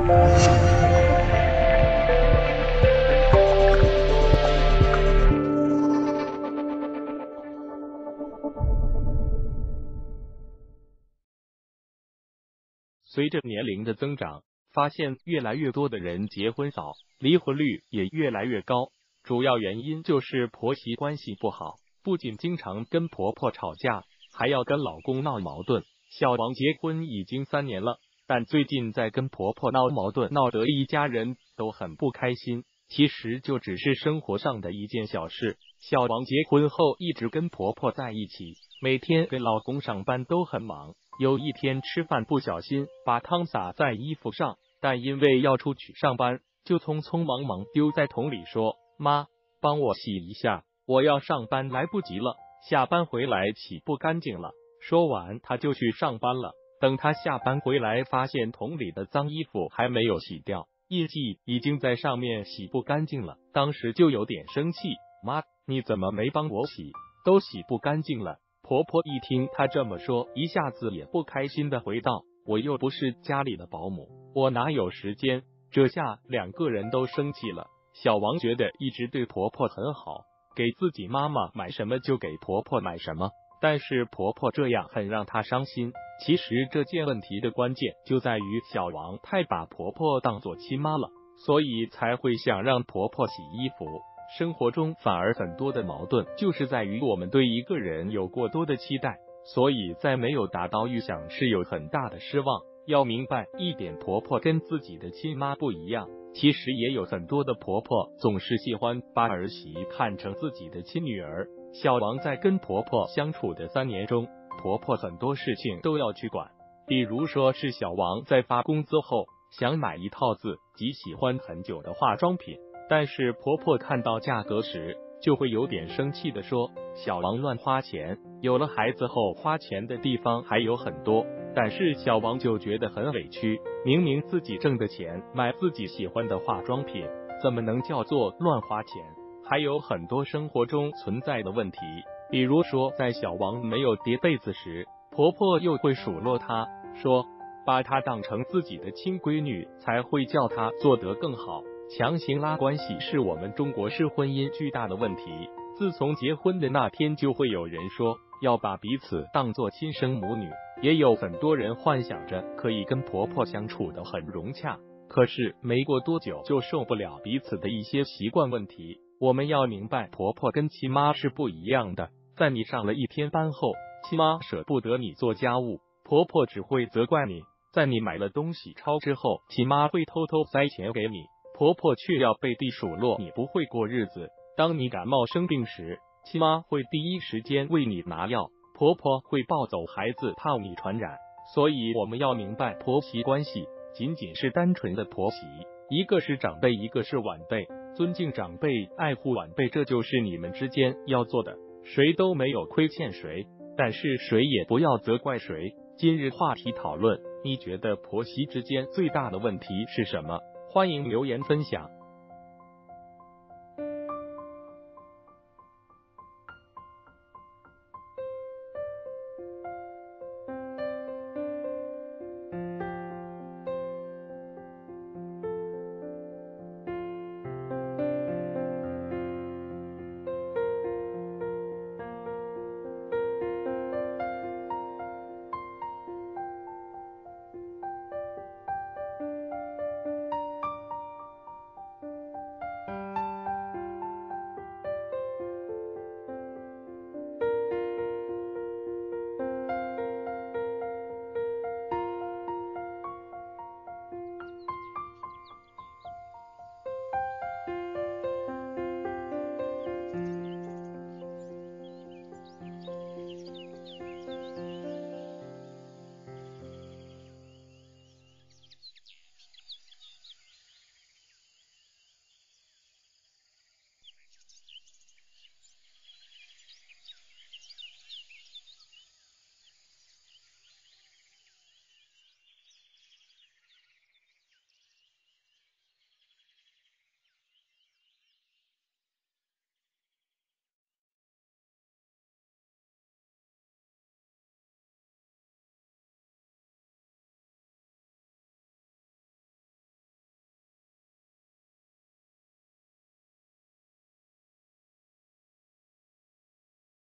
随着年龄的增长，发现越来越多的人结婚早，离婚率也越来越高。主要原因就是婆媳关系不好，不仅经常跟婆婆吵架，还要跟老公闹矛盾。小王结婚已经3年了，但最近在跟婆婆闹矛盾，闹得一家人都很不开心。其实就只是生活上的一件小事。小王结婚后一直跟婆婆在一起，每天跟老公上班都很忙。有一天吃饭不小心把汤洒在衣服上，但因为要出去上班，就匆匆忙忙丢在桶里，说：“妈，帮我洗一下，我要上班来不及了，下班回来洗不干净了。”说完他就去上班了。等他下班回来，发现桶里的脏衣服还没有洗掉，印记已经在上面洗不干净了。当时就有点生气：“妈，你怎么没帮我洗？都洗不干净了。”婆婆一听她这么说，一下子也不开心的回道：“我又不是家里的保姆，我哪有时间？”这下2个人都生气了。小王觉得一直对婆婆很好，给自己妈妈买什么就给婆婆买什么，但是婆婆这样很让她伤心。其实这件问题的关键就在于小王太把婆婆当作亲妈了，所以才会想让婆婆洗衣服。生活中反而很多的矛盾就是在于我们对一个人有过多的期待，所以在没有达到预想是有很大的失望。要明白一点，婆婆跟自己的亲妈不一样。其实也有很多的婆婆总是喜欢把儿媳看成自己的亲女儿。小王在跟婆婆相处的3年中，婆婆很多事情都要去管，比如说是小王在发工资后想买一套自己喜欢很久的化妆品，但是婆婆看到价格时就会有点生气的说：“小王乱花钱，有了孩子后花钱的地方还有很多。”但是小王就觉得很委屈，明明自己挣的钱买自己喜欢的化妆品，怎么能叫做乱花钱？还有很多生活中存在的问题，比如说在小王没有叠被子时，婆婆又会数落她，说把她当成自己的亲闺女才会叫她做得更好。强行拉关系是我们中国式婚姻巨大的问题。自从结婚的那天，就会有人说要把彼此当作亲生母女，也有很多人幻想着可以跟婆婆相处得很融洽，可是没过多久就受不了彼此的一些习惯问题。我们要明白，婆婆跟亲妈是不一样的。在你上了一天班后，亲妈舍不得你做家务，婆婆只会责怪你；在你买了东西超支后，亲妈会偷偷塞钱给你，婆婆却要背地数落你不会过日子。当你感冒生病时，亲妈会第一时间为你拿药，婆婆会抱走孩子，怕你传染。所以我们要明白，婆媳关系仅仅是单纯的婆媳，一个是长辈，一个是晚辈。尊敬长辈，爱护晚辈，这就是你们之间要做的，谁都没有亏欠谁，但是谁也不要责怪谁。今日话题讨论，你觉得婆媳之间最大的问题是什么？欢迎留言分享。